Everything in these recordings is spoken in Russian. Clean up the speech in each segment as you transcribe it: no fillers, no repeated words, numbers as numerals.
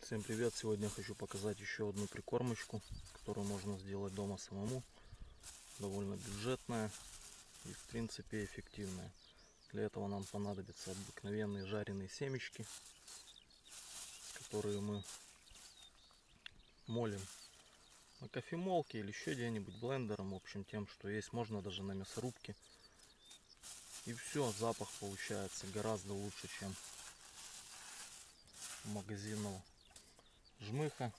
Всем привет! Сегодня я хочу показать еще одну прикормочку, которую можно сделать дома самому. Довольно бюджетная и в принципе эффективная. Для этого нам понадобятся обыкновенные жареные семечки, которые мы молим на кофемолке или еще где-нибудь блендером, в общем тем, что есть, можно даже на мясорубке. И все, запах получается гораздо лучше, чем у магазинного жмыха.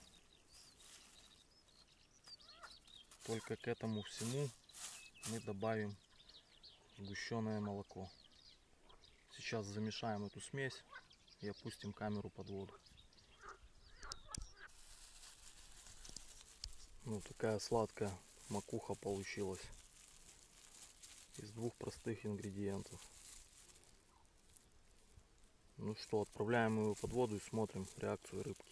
Только к этому всему мы добавим сгущенное молоко. Сейчас замешаем эту смесь и опустим камеру под воду. Ну, такая сладкая макуха получилась из двух простых ингредиентов. Ну что, отправляем его под воду и смотрим реакцию рыбки.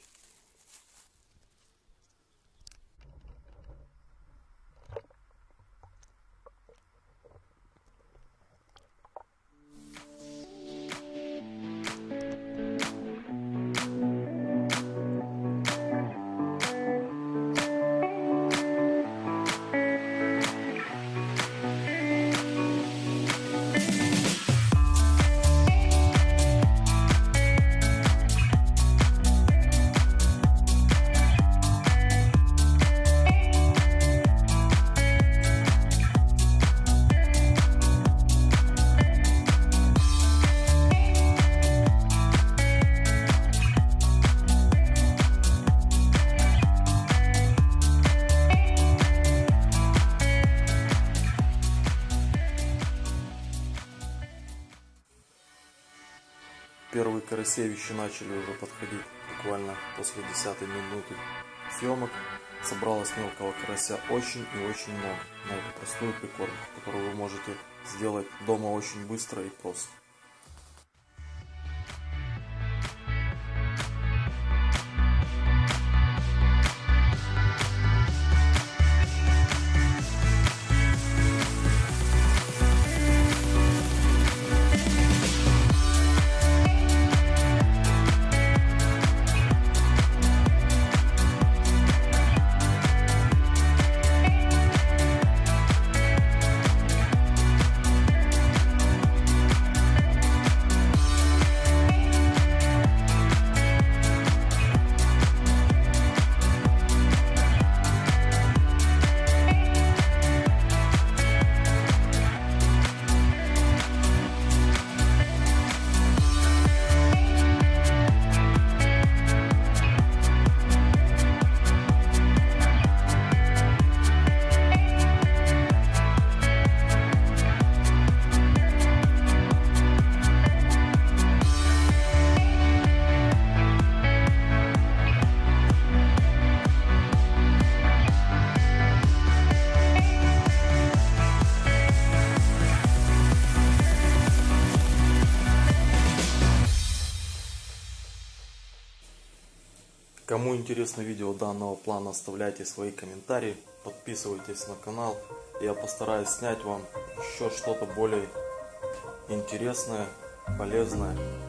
Первые карасевичи начали уже подходить буквально после 10-й минуты съемок. Собралось мелкого карася очень и очень много на эту простую прикормку, которую вы можете сделать дома очень быстро и просто. Кому интересно видео данного плана, оставляйте свои комментарии, подписывайтесь на канал. Я постараюсь снять вам еще что-то более интересное, полезное.